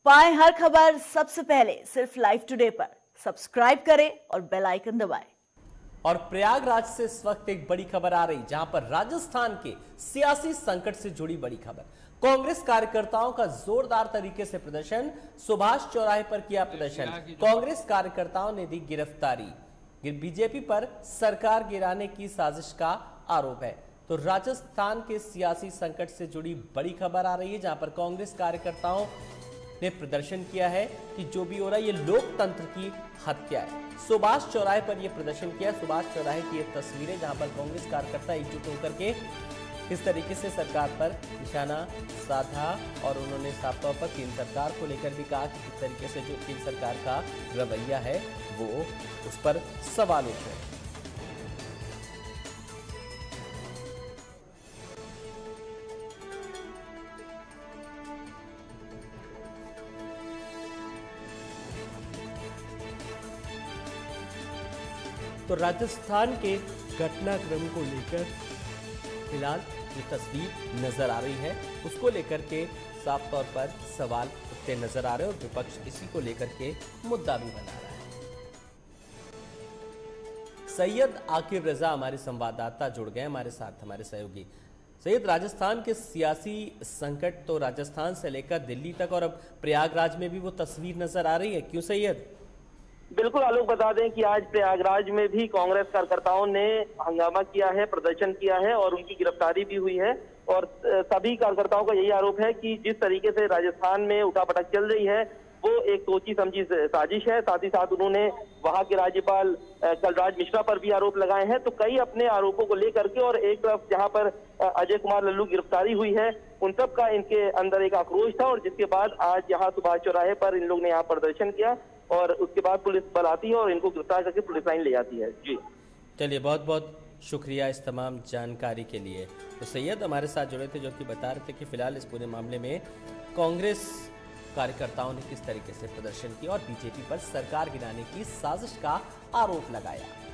पाएं हर खबर सबसे पहले सिर्फ लाइव टुडे पर। सब्सक्राइब करें और बेल आइकन दबाएं। और प्रयागराज से इस वक्त एक बड़ी खबर आ रही, जहां पर राजस्थान के सियासी संकट से जुड़ी बड़ी खबर। कांग्रेस कार्यकर्ताओं का जोरदार तरीके से प्रदर्शन, सुभाष चौराहे पर किया प्रदर्शन। कांग्रेस कार्यकर्ताओं ने दी गिरफ्तारी। बीजेपी पर सरकार गिराने की साजिश का आरोप है। तो राजस्थान के सियासी संकट से जुड़ी बड़ी खबर आ रही है, जहां पर कांग्रेस कार्यकर्ताओं ने प्रदर्शन किया है कि जो भी हो रहा है ये लोकतंत्र की हत्या है। सुभाष चौराहे पर यह प्रदर्शन किया। सुभाष चौराहे की ये तस्वीरें, जहां पर कांग्रेस कार्यकर्ता एकजुट होकर के इस तरीके से सरकार पर निशाना साधा और उन्होंने साफ तौर पर केंद्र सरकार को लेकर भी कहा कि किस तरीके से जो केंद्र सरकार का रवैया है वो उस पर सवाल उठ रहे हैं। तो राजस्थान के घटनाक्रम को लेकर फिलहाल जो तस्वीर नजर आ रही है उसको लेकर के साफ तौर पर सवाल उठते नजर आ रहे हैं और विपक्ष इसी को लेकर के मुद्दा भी बना रहा है। सैयद आकिब रजा हमारे संवाददाता जुड़ गए हमारे साथ, हमारे सहयोगी। सैयद, राजस्थान के सियासी संकट तो राजस्थान से लेकर दिल्ली तक और अब प्रयागराज में भी वो तस्वीर नजर आ रही है, क्यों सैयद? बिल्कुल आलोक, बता दें कि आज प्रयागराज में भी कांग्रेस कार्यकर्ताओं ने हंगामा किया है, प्रदर्शन किया है और उनकी गिरफ्तारी भी हुई है। और सभी कार्यकर्ताओं का यही आरोप है कि जिस तरीके से राजस्थान में उठापटक चल रही है वो एक सोची समझी साजिश है। साथ ही साथ उन्होंने वहां के राज्यपाल कलराज मिश्रा पर भी आरोप लगाए हैं। तो कई अपने आरोपों को लेकर के, और एक तरफ जहां पर अजय कुमार लल्लू गिरफ्तारी हुई है, उन सब का इनके अंदर एक आक्रोश था। और जिसके बाद आज यहाँ सुभाष चौराहे पर इन लोग ने यहाँ प्रदर्शन किया और उसके बाद पुलिस बल आती है और इनको गिरफ्तार करके पुलिस लाइन ले जाती है। जी चलिए, बहुत बहुत शुक्रिया इस तमाम जानकारी के लिए। तो सैयद हमारे साथ जुड़े थे, जो कि बता रहे थे कि फिलहाल इस पूरे मामले में कांग्रेस कार्यकर्ताओं ने किस तरीके से प्रदर्शन किया और बीजेपी पर सरकार गिराने की साजिश का आरोप लगाया।